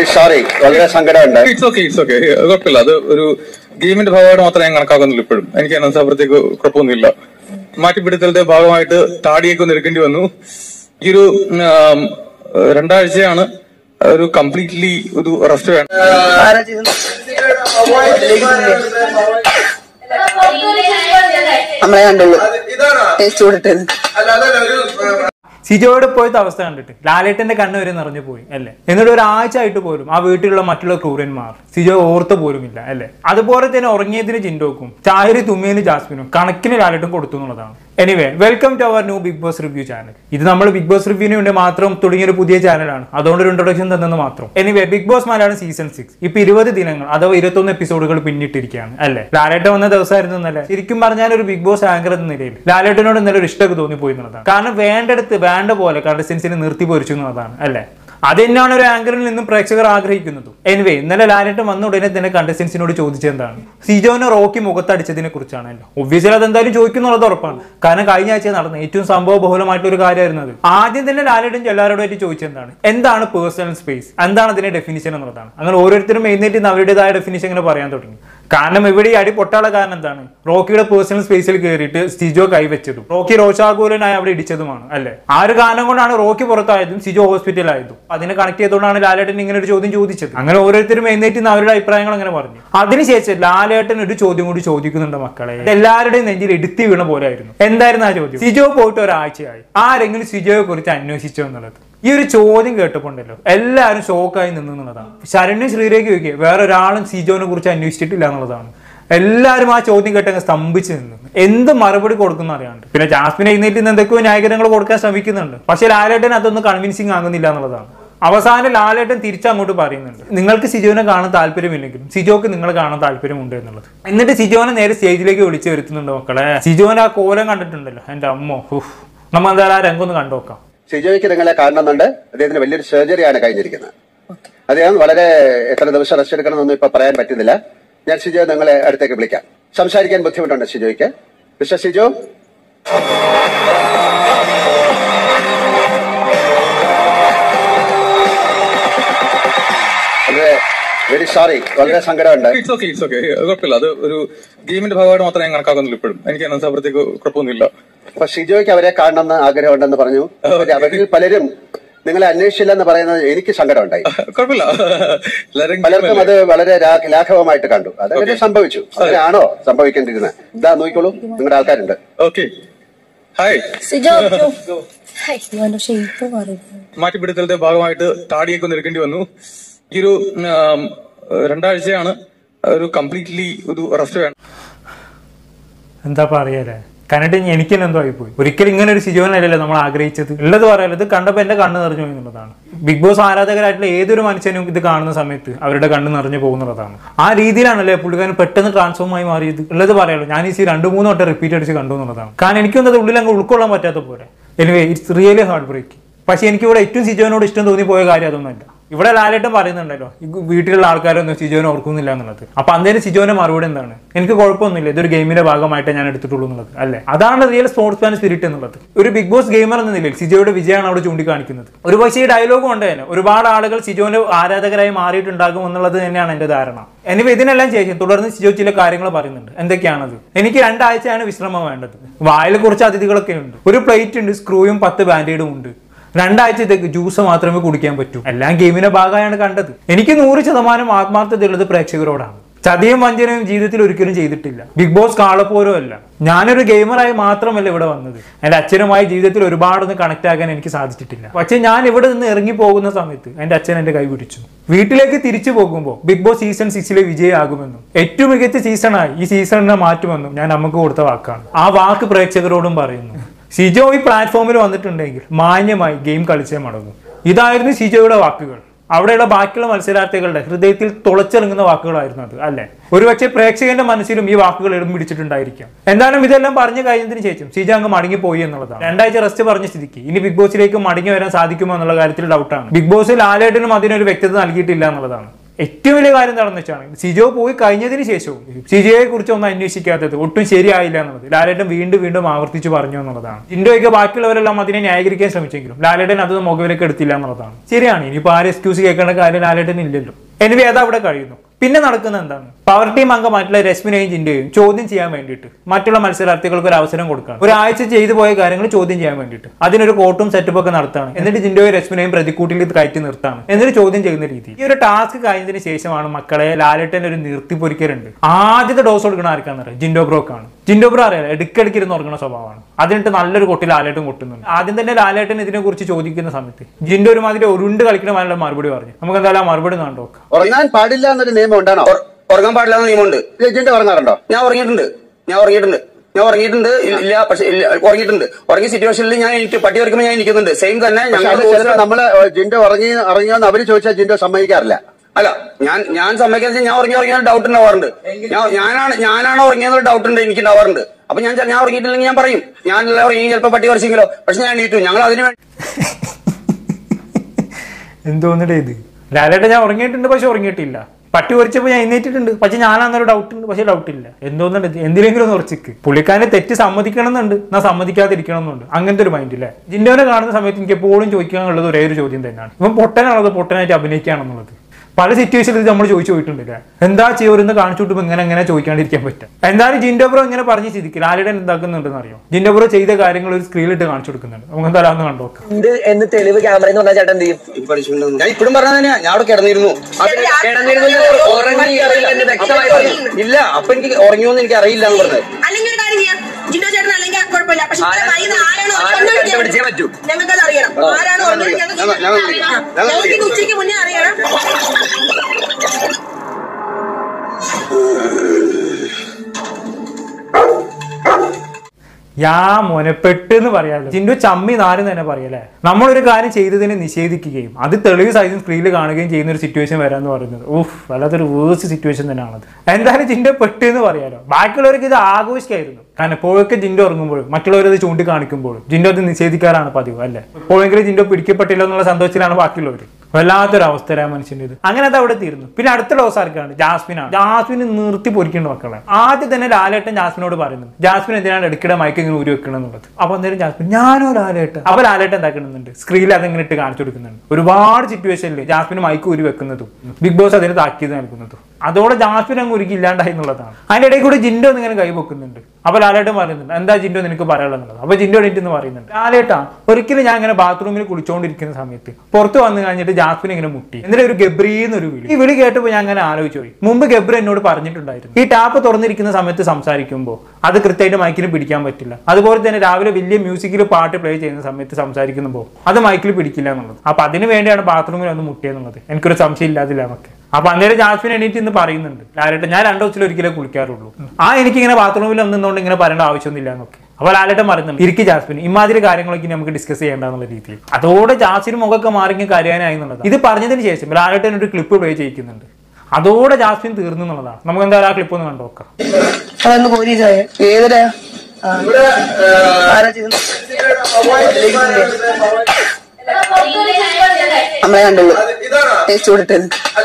Sorry, വളരെ സങ്കടമുണ്ട്. It's okay കുഴപ്പമില്ല. അത് ഒരു ഗെയിമിന്റെ ഭാഗമായിട്ട് മാത്രമേ ഞാൻ കണക്കാക്കുന്നുള്ളൂ. ഇപ്പോഴും എനിക്ക് അതിനകത്ത് അപ്പുറത്തേക്ക് കുഴപ്പമൊന്നുമില്ല. മാറ്റിപ്പിടുത്തലിന്റെ ഭാഗമായിട്ട് താടിയൊക്കെ ഒന്ന് എടുക്കേണ്ടി വന്നു. ഈ ഒരു 2 ആഴ്ചയാണ് ഒരു കംപ്ലീറ്റ്ലി ഒരു റെസ്റ്റ് വേണം. നമ്മളെ കണ്ടുള്ളൂ ടേസ്റ്റ് കൊടുത്തത്. സിജോയുടെ പോയത്തെ അവസ്ഥ കണ്ടിട്ട് ലാലേട്ടന്റെ കണ്ണ് വരെ നിറഞ്ഞു പോയി അല്ലേ. എന്നിട്ട് ഒരാഴ്ച ആയിട്ട് പോലും ആ വീട്ടിലുള്ള മറ്റുള്ള ക്രൂരന്മാർ സിജോ ഓർത്ത് പോലുമില്ല അല്ലേ. അതുപോലെ തന്നെ ഉറങ്ങിയതിന് ജിൻഡോക്കും ചായരി തുമ്മിയതിന് ജാസ്മിനും കണക്കിന് ലാലേട്ടൻ കൊടുത്തു എന്നുള്ളതാണ്. Anyway, welcome to our new Bigg Boss review channel. ഇത് നമ്മൾ ബിഗ് ബോസ് റിവ്യൂവിന് വേണ്ടി മാത്രം തുടങ്ങിയൊരു പുതിയ ചാനലാണ്. അതുകൊണ്ട് ഒരു ഇൻട്രൊഡക്ഷൻ തന്നെന്ന് മാത്രം. Anyway, Bigg Boss Malayalam season 6 ഇപ്പൊ 20 ദിനങ്ങൾ അഥവാ 21 എപ്പിസോഡുകൾ പിന്നിട്ടിരിക്കുകയാണ് അല്ലേ. ലാലേട്ടൻ വന്ന ദിവസമായിരുന്നു എന്നല്ലേ. ശരിക്കും പറഞ്ഞാൽ ഒരു ബിഗ് ബോസ് ആങ്കർ എന്ന നിലയിൽ ലാലേട്ടനോട് ഇന്നലെ ഒരു ഇഷ്ടമൊക്കെ തോന്നിപ്പോയി എന്നുള്ളതാണ്. കാരണം വേണ്ടടുത്ത് വേണ്ട പോലെ കണ്ടസ്റ്റൻസിനെ നിർത്തി പൊരിച്ചു എന്നുള്ളതാണ് അല്ലേ. അത് തന്നെയാണ് ഒരു ആങ്കറിൽ നിന്നും പ്രേക്ഷകർ ആഗ്രഹിക്കുന്നതും. എനിവേ, ഇന്നലെ ലാലേട്ടൻ വന്ന ഉടനെ തന്നെ കണ്ടസ്റ്റൻസിനോട് ചോദിച്ചെന്താണ് സിജോനെ റോക്കി മുഖത്തടിച്ചതിനെ കുറിച്ചാണല്ലോ. ഒബ്വിയസ്ലി അതെന്തായാലും ചോദിക്കുന്നുള്ളത് ഉറപ്പാണ്. കാരണം കഴിഞ്ഞ ആഴ്ച നടന്ന ഏറ്റവും സംഭവ ബഹുലമായിട്ടൊരു കാര്യമായിരുന്നു അത്. ആദ്യം തന്നെ ലാലേട്ടൻ എല്ലാവരോടായിട്ട് ചോദിച്ചെന്താണ് എന്താണ് പേഴ്സണൽ സ്പേസ്, എന്താണ് അതിന്റെ ഡെഫിനിഷൻ എന്നുള്ളതാണ്. അങ്ങനെ ഓരോരുത്തരും എഴുന്നേറ്റ് അവരുടേതായ ഡെഫിനിഷൻ ഇങ്ങനെ പറയാൻ തുടങ്ങി. കാരണം ഇവിടെ ഈ അടി പൊട്ടാനുള്ള കാരണം എന്താണ്, റോക്കിയുടെ പേഴ്സണൽ സ്പേസിൽ കയറിയിട്ട് സിജോ കൈവച്ചതും റോക്കി രോഷാകുലനായി അവിടെ ഇടിച്ചതുമാണ് അല്ലെ. ആ ഒരു കാരണം കൊണ്ടാണ് റോക്കി പുറത്തായതും സിജോ ഹോസ്പിറ്റലായതും. അതിനെ കണക്ട് ചെയ്തുകൊണ്ടാണ് ലാലേട്ടൻ ഇങ്ങനെ ഒരു ചോദ്യം ചോദിച്ചത്. അങ്ങനെ ഓരോരുത്തരും എഴുന്നേറ്റ് അവരുടെ അഭിപ്രായങ്ങൾ അങ്ങനെ പറഞ്ഞു. അതിനുശേഷം ലാലേട്ടൻ ഒരു ചോദ്യം കൂടി ചോദിക്കുന്നുണ്ട് മക്കളെ. എല്ലാവരുടെയും നെഞ്ചിൽ എടുത്തി വീണ പോലെ ആയിരുന്നു. എന്തായിരുന്നു ആ ചോദ്യം? സിജോ പോയിട്ട് ഒരാഴ്ചയായി, ആരെങ്കിലും സിജോയെ കുറിച്ച് അന്വേഷിച്ചോ എന്നുള്ളത്. ഈ ഒരു ചോദ്യം കേട്ടപ്പോണ്ടല്ലോ എല്ലാവരും ഷോക്കായി നിന്നുള്ളതാണ്. ശരണ്യ ശ്രീരേഖ ചോദിക്കുക വേറെ ഒരാളും സിജോനെ കുറിച്ച് അന്വേഷിച്ചിട്ടില്ല എന്നുള്ളതാണ്. എല്ലാവരും ആ ചോദ്യം കേട്ടങ്ങ് സ്തംഭിച്ച് നിന്ന് എന്ത് മറുപടി കൊടുക്കുന്ന അറിയാണ്ട്. പിന്നെ ജാസ്മിൻ എഴുന്നേറ്റ് എന്തൊക്കെയോ ന്യായീകരണങ്ങൾ കൊടുക്കാൻ ശ്രമിക്കുന്നുണ്ട്. പക്ഷെ ലാലേട്ടൻ അതൊന്നും കൺവിൻസിങ് ആകുന്നില്ല എന്നുള്ളതാണ്. അവസാനം ലാലേട്ടൻ തിരിച്ചങ്ങോട്ട് പറയുന്നുണ്ട് നിങ്ങൾക്ക് സിജോനെ കാണാൻ താല്പര്യമില്ലെങ്കിലും സിജോക്ക് നിങ്ങളെ കാണാൻ താല്പര്യമുണ്ട് എന്നുള്ളത്. എന്നിട്ട് സിജോനെ നേരെ സ്റ്റേജിലേക്ക് വിളിച്ചു വരുത്തുന്നുണ്ട്. മക്കളെ, സിജോനെ ആ കോലം കണ്ടിട്ടുണ്ടല്ലോ, എന്റെ അമ്മോ, നമ്മ എന്തായാലും ആ രംഗം ഒന്ന് കണ്ടുനോക്കാം. സിജോയ്ക്ക് നിങ്ങളെ കാണണമെന്നുണ്ട്. അദ്ദേഹത്തിന് വലിയൊരു സർജറിയാണ് കഴിഞ്ഞിരിക്കുന്നത്. അദ്ദേഹം വളരെ എത്ര ദിവസം റെസ്റ്റ് എടുക്കണമെന്നൊന്നും ഇപ്പൊ പറയാൻ പറ്റുന്നില്ല. ഞാൻ സിജോ നിങ്ങളെ അടുത്തേക്ക് വിളിക്കാം. സംസാരിക്കാൻ ബുദ്ധിമുട്ടുണ്ട് സിജോയ്ക്ക്. മിസ്റ്റർ സിജോ, വെരി സോറി, വളരെ സങ്കടമുണ്ട്. ഇറ്റ്സ് ഓക്കെ കുഴപ്പമില്ല. അത് ഒരു ഗെയിമിന്റെ ഭാഗമായിട്ട് മാത്രമേ ഞാൻ കണക്കാക്കുന്നുള്ളൂ. ഇപ്പോഴും എനിക്ക് അതിനകത്ത് അപ്പുറത്തേക്ക് കുഴപ്പമൊന്നുമില്ല. അപ്പൊ ഷിജോയ്ക്ക് അവരെ കാണണമെന്ന് ആഗ്രഹമുണ്ടെന്ന് പറഞ്ഞു. അവരിൽ പലരും നിങ്ങളെ അന്വേഷിച്ചില്ലെന്ന് പറയുന്നത് എനിക്ക് സങ്കടമുണ്ടായി. കുഴപ്പമില്ല, പലർക്കും അത് വളരെ ലാഘവമായിട്ട് കണ്ടു. അതങ്ങനെ സംഭവിച്ചു. അങ്ങനെയാണോ സംഭവിക്കേണ്ടിരുന്നത്? ഇതാ നോക്കിക്കോളൂ, നിങ്ങളുടെ ആൾക്കാരുണ്ട്. Okay, hi. മാറ്റിപ്പിടുത്തലിന്റെ ഭാഗമായിട്ട് താടിയൊക്കെ ഒന്ന് എടുക്കേണ്ടി വന്നു. ഈ ഒരു 2 ആഴ്ചയാണ് ഒരു കംപ്ലീറ്റ്ലി ഒരു റെസ്റ്റ് വേണം. എന്താ പറയല്ലേ, കണ്ടിട്ട് എനിക്ക് എന്തോ ആയിപ്പോയി. ഒരിക്കലും ഇങ്ങനെ ഒരു സിജോനല്ലല്ലോ നമ്മൾ ആഗ്രഹിച്ചത്. ഉള്ളത് പറയാലോ, ഇത് കണ്ടപ്പോൾ എന്റെ കണ്ണ് നിറഞ്ഞു പോയി എന്നുള്ളതാണ്. ബിഗ് ബോസ് ആരാധകരായിട്ടുള്ള ഏതൊരു മനുഷ്യനും ഇത് കാണുന്ന സമയത്ത് അവരുടെ കണ്ണ് നിറഞ്ഞു പോകുന്നതാണ്. ആ രീതിയിലാണല്ലേ പുള്ളിക്കാരൻ പെട്ടെന്ന് ട്രാൻസ്ഫോം ആയി മാറിയത്. ഉള്ളത് പറയാലോ, ഞാൻ ഈ 2-3 വട്ടം റിപ്പീറ്റ് അടിച്ച് കണ്ടു എന്നുള്ളതാണ്. കാരണം എനിക്കൊന്നത് ഉള്ളിൽ അങ്ങ് ഉൾക്കൊള്ളാൻ പറ്റാത്ത പോലെ. Anyway, it's really heartbreak. പക്ഷെ എനിക്കിവിടെ ഏറ്റവും സിജോനോട് ഇഷ്ടം തോന്നിപ്പോയ കാര്യം അതൊന്നുമല്ല. ഇവിടെ ലാലേട്ടൻ പറയുന്നുണ്ടല്ലോ വീട്ടിലുള്ള ആൾക്കാരൊന്നും സിജോനെ ഓർക്കുന്നില്ല എന്നുള്ളത്. അപ്പൊ അന്നേരം സിജോന്റെ മറുപടി എന്താണ്, എനിക്ക് കുഴപ്പമൊന്നുമില്ല, ഇതൊരു ഗെയിമിന്റെ ഭാഗമായിട്ട് ഞാൻ എടുത്തിട്ടുള്ളൂ എന്നുള്ളത് അല്ലെ. അതാണ് റിയൽ സ്പോർട്സ്മാൻ സ്പിരിറ്റ് എന്നുള്ളത്. ഒരു ബിഗ് ബോസ് ഗെയിമർ എന്ന നിലയിൽ സിജോയുടെ വിജയമാണ് അവിടെ ചൂണ്ടിക്കാണിക്കുന്നത്. ഒരു പക്ഷേ ഈ ഡയലോഗ് കൊണ്ട് തന്നെ ഒരുപാട് ആളുകൾ സിജോന്റെ ആരാധകരായി മാറിയിട്ടുണ്ടാകും എന്നുള്ളത് തന്നെയാണ് എന്റെ ധാരണ. എനിവേ, ഇതിനെല്ലാം ശേഷം തുടർന്ന് സിജോ ചില കാര്യങ്ങൾ പറയുന്നുണ്ട്. എന്തൊക്കെയാണത്? എനിക്ക് 2 ആഴ്ചയാണ് വിശ്രമം വേണ്ടത്. വായിൽ കുറച്ച് അതിഥികളൊക്കെ ഉണ്ട്, ഒരു പ്ലേറ്റ് ഉണ്ട്, സ്ക്രൂയും 10 ബാൻഡേഡും ഉണ്ട്. 2 ആഴ്ചത്തേക്ക് ജ്യൂസ് മാത്രമേ കുടിക്കാൻ പറ്റൂ. എല്ലാം ഗെയിമിന്റെ ഭാഗമായാണ് കണ്ടത്. എനിക്ക് 100% ആത്മാർത്ഥതയുള്ളത് പ്രേക്ഷകരോടാണ്. ചതിയും വഞ്ചനയും ജീവിതത്തിൽ ഒരിക്കലും ചെയ്തിട്ടില്ല. ബിഗ് ബോസ് കാളപ്പോരോ അല്ല. ഞാനൊരു ഗെയിമറായി മാത്രമല്ല ഇവിടെ വന്നത്. എന്റെ അച്ഛനുമായി ജീവിതത്തിൽ ഒരുപാടൊന്നും കണക്ട് ആകാൻ എനിക്ക് സാധിച്ചിട്ടില്ല. പക്ഷെ ഞാൻ ഇവിടെ നിന്ന് ഇറങ്ങി പോകുന്ന സമയത്ത് എന്റെ അച്ഛൻ എന്റെ കൈ പിടിച്ചു. വീട്ടിലേക്ക് തിരിച്ചു പോകുമ്പോൾ ബിഗ് ബോസ് സീസൺ 6 വിജയമാകുമെന്നും ഏറ്റവും മികച്ച സീസണായി ഈ സീസണിനെ മാറ്റുമെന്നും ഞാൻ നമുക്ക് കൊടുത്ത വാക്കാണ്. ആ വാക്ക് പ്രേക്ഷകരോടും പറയുന്നു. സിജോ ഈ പ്ലാറ്റ്ഫോമിൽ വന്നിട്ടുണ്ടെങ്കിൽ മാന്യമായി ഗെയിം കളിച്ചേ മടങ്ങും. ഇതായിരുന്നു സിജോയുടെ വാക്കുകൾ. അവിടെയുള്ള ബാക്കിയുള്ള മത്സരാർത്ഥികളുടെ ഹൃദയത്തിൽ തുളച്ചിറങ്ങുന്ന വാക്കുകളായിരുന്നു അത് അല്ലെ. ഒരുപക്ഷെ പ്രേക്ഷകന്റെ മനസ്സിലും ഈ വാക്കുകൾ ഇടം പിടിച്ചിട്ടുണ്ടായിരിക്കാം. എന്തായാലും ഇതെല്ലാം പറഞ്ഞു കഴിഞ്ഞതിന് ശേഷം സിജോ അങ്ങ് മടങ്ങിപ്പോയി എന്നുള്ളതാണ്. 2 ആഴ്ച റെസ്റ്റ് പറഞ്ഞ സ്ഥിതിക്ക് ഇനി ബിഗ് ബോസിലേക്ക് മടങ്ങി വരാൻ സാധിക്കുമോ എന്നുള്ള കാര്യത്തിൽ ഡൗട്ടാണ്. ബിഗ് ബോസിൽ ലാലേട്ടനും അതിനൊരു വ്യക്തത നൽകിയിട്ടില്ല എന്നുള്ളതാണ്. ഏറ്റവും വലിയ കാര്യം എന്താണെന്ന് വെച്ചാണ് സിജോ പോയി കഴിഞ്ഞതിന് ശേഷവും സിജോയെ കുറിച്ച് ഒന്നും അന്വേഷിക്കാത്തത് ഒട്ടും ശരിയായില്ല എന്നുള്ളത് ലാലേട്ടൻ വീണ്ടും വീണ്ടും ആവർത്തിച്ച് പറഞ്ഞു എന്നുള്ളതാണ്. ജിൻഡോയൊക്കെ ബാക്കിയുള്ളവരെല്ലാം അതിനെ ന്യായീകരിക്കാൻ ശ്രമിച്ചെങ്കിലും ലാലേട്ടൻ അത് മുഖവിലേക്ക് എടുത്തില്ല എന്നുള്ളതാണ്. ശരിയാണ്, ഇനിയിപ്പോൾ ആരും എക്സ്ക്യൂസ് കേൾക്കേണ്ട കാര്യം ലാലേട്ടൻ ഇല്ലല്ലോ. എനിവേ അത് അവിടെ കഴിയുന്നു. പിന്നെ നടക്കുന്നത് എന്താണ്? പവർ ടീം അംഗമായിട്ടുള്ള രശ്മിനെയും ജിൻഡോയും ചോദ്യം ചെയ്യാൻ വേണ്ടിയിട്ട് മറ്റുള്ള മത്സരാർത്ഥികൾക്ക് ഒരു അവസരം കൊടുക്കുകയാണ്. ഒരാഴ്ച ചെയ്തു പോയ കാര്യങ്ങൾ ചോദ്യം ചെയ്യാൻ വേണ്ടിയിട്ട് അതിനൊരു കോട്ടും സെറ്റപ്പ് ഒക്കെ നടത്താണ്. എന്നിട്ട് ജിൻഡോയും രശ്മിനെയും പ്രതിക്കൂട്ടിൽ കയറ്റി നിർത്താണ്, എന്നിട്ട് ചോദ്യം ചെയ്യുന്ന രീതി. ഈ ഒരു ടാസ്ക് കഴിഞ്ഞതിന് ശേഷമാണ് മക്കളെ ലാലേട്ടൻ ഒരു നിർത്തിപ്പൊരിക്കലുണ്ട്. ആദ്യത്തെ ഡോസ് കൊടുക്കണ ആർക്കാന്ന് അറിയാം? ജിൻഡോ ബ്രോക്കാണ്. ജിൻഡോ ബ്രോ അറിയാം ഇടയ്ക്കിടയ്ക്ക് ഇരുന്ന് ഉറങ്ങുന്ന സ്വഭാവമാണ്. അതിനിട്ട് നല്ലൊരു കൊട്ടി ലാലേട്ടൻ കൊട്ടുന്നുണ്ട്. ആദ്യം തന്നെ ലാലേട്ടൻ ഇതിനെ കുറിച്ച് ചോദിക്കുന്ന സമയത്ത് ജിൻഡോ ഒരുമാതിരി ഉരുണ്ട് കളിക്കണ മറുപടി പറഞ്ഞു. നമുക്ക് എന്തായാലും ആ മറുപടി കണ്ടോക്കാം. ഉറങ്ങാൻ പാടില്ല എന്നൊരു നിയമം ഉണ്ടാണോ? ഉറങ്ങാൻ പാടില്ല എന്ന നിയമമുണ്ട്. ജിൻഡോ ഉറങ്ങാറുണ്ടോ? ഞാൻ ഉറങ്ങിയിട്ടുണ്ട്. ഇല്ല, പക്ഷെ ഉറങ്ങിയിട്ടുണ്ട്. ഉറങ്ങിയ സിറ്റുവേഷനിൽ ഞാൻ എനിക്ക് പട്ടി ഉറക്കുമ്പോൾ ഞാൻ ഇരിക്കുന്നുണ്ട്. സെയിം തന്നെ നമ്മള് ജിൻഡോ ഉറങ്ങിയെന്ന് അവര് ചോദിച്ചാൽ ജിൻഡോ സമ്മതിക്കാറില്ല. അല്ല, ഞാൻ സമ്മതിക്കാതെ ഞാൻ ഉറങ്ങിയ ഡൗട്ട് ഉണ്ടാവാറുണ്ട്. ഞാനാണ് ഉറങ്ങിയെന്നൊരു ഡൗട്ട് ഉണ്ട്, എനിക്ക് ഉണ്ടാവാറുണ്ട്. അപ്പൊ ഞാൻ ഉറങ്ങിയിട്ടില്ലെങ്കിൽ ഞാൻ പറയും ഞാൻ ഉറങ്ങി ചിലപ്പോൾ പട്ടി കുറച്ചെങ്കിലോ, പക്ഷെ ഞാൻ എണീറ്റു. ഞങ്ങൾ അതിന് വേണ്ടി എന്തോന്നിടേ ഇത് ലാലേട്ടൻ ഞാൻ ഉറങ്ങിയിട്ടുണ്ട് പക്ഷെ ഉറങ്ങിയിട്ടില്ല. പട്ടി ഉറച്ചപ്പോൾ ഞാൻ എഴുന്നേറ്റിട്ടുണ്ട് പക്ഷെ ഞാനന്നൊരു ഡൗട്ട് ഉണ്ട് പക്ഷെ ഡൗട്ടില്ല. എന്തോന്നുണ്ട് എന്തിനെങ്കിലും ഒന്ന് ഉറച്ചിക്ക്. പുള്ളിക്കാരനെ തെറ്റ് സമ്മതിക്കണം എന്നുണ്ട്, എന്നാൽ സമ്മതിക്കാതിരിക്കണം എന്നുണ്ട്. അങ്ങനത്തെ ഒരു മൈൻഡ് ഇല്ലേ? ജിൻഡോനെ കാണുന്ന സമയത്ത് എനിക്ക് എപ്പോഴും ചോദിക്കാനുള്ളത് ഒരേ ഒരു ചോദ്യം തന്നെയാണ്, ഇവൻ പൊട്ടനാണത് പൊട്ടനായിട്ട് അഭിനയിക്കുകയാണെന്നുള്ളത്. പല സിറ്റുവേഷനിൽ നമ്മൾ ചോദിച്ചു പോയിട്ടുണ്ടല്ലേ, എന്താ ചെയ്യോരെന്ന് കാണിച്ചു വിട്ടുമ്പോൾ എങ്ങനെ ചോദിക്കാണ്ടിരിക്കാൻ പറ്റും. എന്തായാലും ജിൻഡോ ബ്രോ ഇങ്ങനെ പറഞ്ഞ് സ്ഥിതിക്ക് ലാലേട്ടൻ എന്താക്കുന്നുണ്ടെന്ന് അറിയോ? ജിൻഡോ ബ്രോ ചെയ്ത കാര്യങ്ങൾ ഒരു സ്ക്രീനിലിട്ട് കാണിച്ചു കൊടുക്കുന്നുണ്ട്. നമുക്ക് എന്തായാലും ഒന്ന് കണ്ടോക്കാം. എന്ന് തെളിവ് ക്യാമറ എന്ന് പറഞ്ഞാൽ ചേട്ടൻ എന്ത് ചെയ്യും? ഞാൻ ഇപ്പോഴും പറഞ്ഞ തന്നെയാ, ഞാൻ അവിടെ കിടന്നിരുന്നു. ഇല്ല, അപ്പൊ എനിക്ക് ഉറങ്ങിയോന്ന് എനിക്ക് അറിയില്ല എന്ന് പറഞ്ഞത്. ഞങ്ങൾക്കത് അറിയണം, ആരാണ് ഉച്ചയ്ക്ക് മുന്നേ അറിയണം. മോനെപ്പെട്ട് പറയാമല്ലോ. ജിൻഡോ ചമ്മി നാരും തന്നെ പറയല്ലേ. നമ്മളൊരു കാര്യം ചെയ്തതിനെ നിഷേധിക്കുകയും അത് തെളിവ് സഹിതം സ്ക്രീനിൽ കാണുകയും ചെയ്യുന്ന ഒരു സിറ്റുവേഷൻ വരാന്ന് പറയുന്നത് വല്ലാത്തൊരു വേഴ്സ്റ്റ് സിറ്റുവേഷൻ തന്നെയാണത്. എന്തായാലും ജിൻഡോ പെട്ടെന്ന് പറയാലോ. ബാക്കിയുള്ളവർക്ക് ഇത് ആഘോഷിക്കായിരുന്നു. കാരണം എപ്പോഴൊക്കെ ജിൻഡോ ഇറങ്ങുമ്പോഴും മറ്റുള്ളവരത് ചൂണ്ടിക്കാണിക്കുമ്പോഴും ജിൻഡോ അത് നിഷേധിക്കാറാണ് പതിവ് അല്ലേ. എപ്പോഴെങ്കിലും ജിൻഡോ പിടിക്കപ്പെട്ടില്ല എന്നുള്ള സന്തോഷത്തിലാണ് ബാക്കിയുള്ളവർ. വല്ലാത്തൊരു അവസ്ഥ മനുഷ്യൻ്റെ ഇത്. അങ്ങനെ അത് അവിടെ തീർന്നു. പിന്നെ അടുത്ത ഡോസ് ആർക്കാണ്? ജാസ്മിനാണ്. ജാസ്മിന് നിർത്തി പൊരിക്കേണ്ട മക്കളെ. ആദ്യം തന്നെ ലാലേട്ടൻ ജാസ്മിനോട് പറയുന്നത് ജാസ്മിൻ എന്തിനാണ് ഇടയ്ക്കിടെ മയക്ക് ഇങ്ങനെ ഊരി വെക്കണം എന്നുള്ളത്. അപ്പൊ അന്നേരം ജാസ്മിൻ ഞാനോ ലാലേട്ടൻ. അപ്പൊ ലാലേട്ടൻ എന്താക്കുന്നുണ്ട്? സ്ക്രീനിൽ അതെങ്ങനെ ഇട്ട് കാണിച്ചു കൊടുക്കുന്നുണ്ട്. ഒരുപാട് സിറ്റുവേഷനിൽ ജാസ്മിന് മയക്ക് ഊരി വെക്കുന്നതും ബിഗ് ബോസ് അതിന് താക്കീത് നൽകുന്നതും. അതോടെ ജാസ്മിൻ അങ്ങ് ഒരുക്കി ഇല്ലാണ്ടായി എന്നുള്ളതാണ്. അതിന്റെ ഇടയിൽ കൂടി ജിൻഡോ ഇങ്ങനെ കൈവെക്കുന്നുണ്ട്. അപ്പൊ ലാലേട്ടൻ പറയുന്നുണ്ട് എന്താ ജിൻഡോ നിനക്ക് പറയാനുള്ളത്. അപ്പൊ ജിൻഡോ എണീറ്റ് പറയുന്നുണ്ട് ലാലേട്ടാ ഒരിക്കലും ഞാൻ ഇങ്ങനെ ബാത്റൂമിൽ കുളിച്ചോണ്ടിരിക്കുന്ന സമയത്ത് പുറത്ത് വന്നു കഴിഞ്ഞിട്ട് ജാസ്മിൻ ഇങ്ങനെ മുട്ടി, എന്നിട്ട് ഒരു ഗബ്രീന്നൊരു വിളി. ഈ വിളി കേട്ടപ്പോൾ ഞാൻ അങ്ങനെ ആലോചിച്ചു പോയി. മുമ്പ് ഗബ്രി എന്നോട് പറഞ്ഞിട്ടുണ്ടായിരുന്നു ഈ ടാപ്പ് തുറന്നിരിക്കുന്ന സമയത്ത് സംസാരിക്കുമ്പോൾ അത് കൃത്യമായിട്ട് മൈക്കിന് പിടിക്കാൻ പറ്റില്ല. അതുപോലെ തന്നെ രാവിലെ വലിയ മ്യൂസിക്കിൽ പാട്ട് പ്ലേ ചെയ്യുന്ന സമയത്ത് സംസാരിക്കുമ്പോൾ അത് മൈക്കിൽ പിടിക്കില്ല എന്നുള്ളത്. അപ്പൊ അതിന് വേണ്ടിയാണ് ബാത്റൂമിൽ ഒന്ന് മുട്ടിയെന്നുള്ളത്. എനിക്കൊരു സംശയം ഇല്ലാതില്ല എന്നൊക്കെ. അപ്പൊ അന്നേരം ജാസ്മിൻ എണീറ്റ് ഇന്ന് പറയുന്നുണ്ട് ലാലേട്ടൻ ഞാൻ 2 ദിവസത്തിൽ ഒരിക്കലേ കുളിക്കാറുള്ളൂ, എനിക്കിങ്ങനെ ബാത്റൂമിൽ ഒന്നുകൊണ്ട് ഇങ്ങനെ പറയേണ്ട ആവശ്യമൊന്നുമില്ല എന്നൊക്കെ. അപ്പൊ ലാലേട്ടൻ പറയുന്നുണ്ട് ഇരിക്കും ജാസ്മിൻ, ഇമാതിരി കാര്യങ്ങളൊക്കെ നമുക്ക് ഡിസ്കസ് ചെയ്യേണ്ടെന്നുള്ള രീതിയിൽ. അതോടെ ജാസ്മിന് മുഖമൊക്കെ മാറി കരയാനായി എന്നുള്ളത്. ഇത് പറഞ്ഞതിന് ശേഷം ലാലേട്ടൻ ഒരു ക്ലിപ്പ് പ്ലേ ചെയ്യിക്കുന്നുണ്ട്. അതോടെ ജാസ്മിൻ തീർന്നു എന്നുള്ളതാണ്. നമുക്ക് എന്തായാലും ആ ക്ലിപ്പ് ഒന്ന് കണ്ടോക്കാം. നമ്മളെ കണ്ടുള്ളൂ ടേസ്റ്റ് കൊടുത്തത്.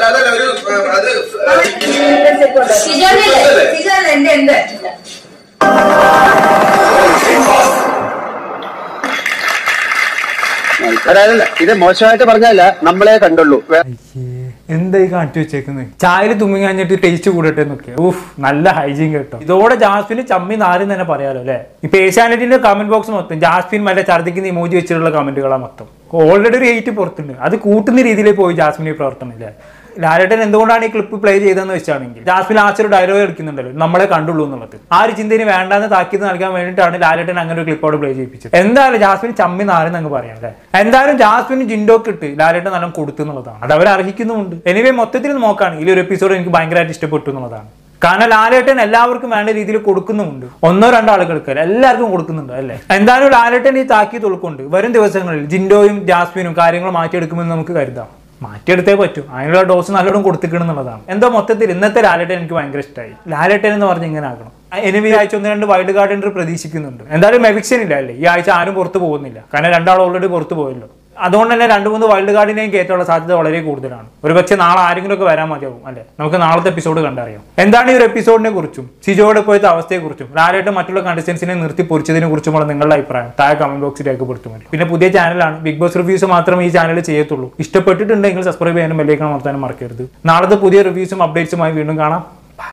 അതായത് ഇത് മോശമായിട്ട് പറഞ്ഞല്ല, നമ്മളെ കണ്ടുള്ളൂ. എന്തായി കാണിച്ചു വെച്ചേക്കുന്നത്? ചായയിൽ തുമ്മി കഴിഞ്ഞിട്ട് ടേസ്റ്റ് കൂടട്ടെ എന്നൊക്കെ. നല്ല ഹൈജീൻ കേട്ടോ. ഇതോടെ ജാസ്മിന് ചമ്മി നാരും തന്നെ പറയാലോ അല്ലെ. ഇപ്പൊ ഏഷ്യാനെറ്റിന്റെ കമന്റ് ബോക്സ് മൊത്തം ജാസ്മിൻ മറ്റേ ഛർദിക്കുന്ന ഇമോജി വെച്ചിട്ടുള്ള കമന്റുകളാണ് മൊത്തം. ഓൾറെഡി ഒരു 8 പുറത്തുണ്ട്. അത് കൂട്ടുന്ന രീതിയിൽ പോയി ജാസ്മിൻ ഈ പ്രവർത്തനം ഇല്ലേ. ലാലേട്ടൻ എന്തുകൊണ്ടാണ് ഈ ക്ലിപ്പ് പ്ലേ ചെയ്തതെന്ന് വെച്ചാണെങ്കിൽ ജാസ്മിൻ ആച്ചൊരു ഡയലോഗ് എടുക്കുന്നുണ്ടല്ലോ നമ്മളെ കണ്ടുള്ളൂ എന്നുള്ളത്. ആ ഒരു ചിന്തയിൽ വേണ്ടാന്ന് താക്കീത് നൽകാൻ വേണ്ടിയിട്ടാണ് ലാലേട്ടൻ അങ്ങനെ ഒരു ക്ലിപ്പോട് പ്ലേ ചെയ്യിപ്പിച്ചത്. എന്തായാലും ജാസ്മിൻ ചമ്മി നാരെന്ന് അങ്ങ് പറയാം അല്ലെ. എന്തായാലും ജാസ്മിന് ജിൻഡോക്ക് ഇട്ട് ലാലേട്ടൻ നല്ല കൊടുത്തു എന്നുള്ളതാണ്. അത് അവർ അർഹിക്കുന്നുമുണ്ട്. എനിവേ മൊത്തത്തിൽ നോക്കുകയാണെങ്കിൽ ഈ ഒരു എപ്പിസോഡ് എനിക്ക് ഭയങ്കരമായിട്ട് ഇഷ്ടപ്പെട്ടു എന്നുള്ളതാണ്. കാരണം ലാലേട്ടൻ എല്ലാവർക്കും വേണ്ട രീതിയിൽ കൊടുക്കുന്നുമുണ്ട്. 1-2 ആളുകൾക്ക് എല്ലാവർക്കും കൊടുക്കുന്നുണ്ട് അല്ലെ. എന്തായാലും ലാലേട്ടൻ ഈ താക്കീത് ഉൾക്കൊണ്ട് വരും ദിവസങ്ങളിൽ ജിൻഡോയും ജാസ്മിനും കാര്യങ്ങൾ മാറ്റിയെടുക്കുമെന്ന് നമുക്ക് കരുതാം. മാറ്റിയെടുത്തേ പറ്റൂ. അതിനുള്ള ഡോസ് നല്ലോണം കൊടുത്തിക്കണം എന്നുള്ളതാണ്. എന്തോ മൊത്തത്തിൽ ഇന്നത്തെ ലാലേട്ടൻ എനിക്ക് ഭയങ്കര ഇഷ്ടമായി. ലാലേട്ടൻ എന്ന് പറഞ്ഞ് ഇങ്ങനെ ആകണം. എനിവി ആഴ്ച 1-2 വൈൽഡ് കാർഡ് എൻട്രി പ്രതീക്ഷിക്കുന്നുണ്ട്. എന്തായാലും എവിക്ഷൻ ഇല്ല അല്ലേ ഈ ആഴ്ച. ആരും പുറത്ത് പോകുന്നില്ല. കാരണം 2 ആൾ ഓൾറെഡി പുറത്ത് പോയല്ലോ. അതുകൊണ്ട് തന്നെ 2-3 വൈൽഡ് കാർഡിനെയും കയറ്റാനുള്ള സാധ്യത വളരെ കൂടുതലാണ്. ഒരുപക്ഷെ നാളെ ആരെങ്കിലും ഒക്കെ വരാൻ മതിയാവും അല്ലെ? നമുക്ക് നാളത്തെ എപ്പിസോഡ് കണ്ടറിയാം. എന്താണ് ഈ ഒരു എപ്പിസോഡിനെ കുറിച്ചും സിജോയുടെ ഇപ്പോഴത്തെ അവസ്ഥയെക്കുറിച്ചും ലാലേട്ടൻ മറ്റുള്ള കണ്ടസ്റ്റൻസിനെ നിർത്തി പൊരിച്ചതിനെ കുറിച്ചുമുള്ള നിങ്ങളുടെ അഭിപ്രായം താഴെ കമന്റ് ബോക്സിൽ രേഖപ്പെടുത്തുമല്ലോ. പിന്നെ പുതിയ ചാനലാണ്, ബിഗ് ബോസ് റിവ്യൂസ് മാത്രം ഈ ചാനൽ ചെയ്യത്തുള്ളൂ. ഇഷ്ടപ്പെട്ടിട്ടുണ്ടെങ്കിൽ സബ്സ്ക്രൈബ് ചെയ്യാനും ബെല്ലൈക്കൺ അമർത്താനും മറക്കരുത്. നാളത്തെ പുതിയ റിവ്യൂസും അപ്ഡേറ്റ്സുമായി വീണ്ടും കാണാം.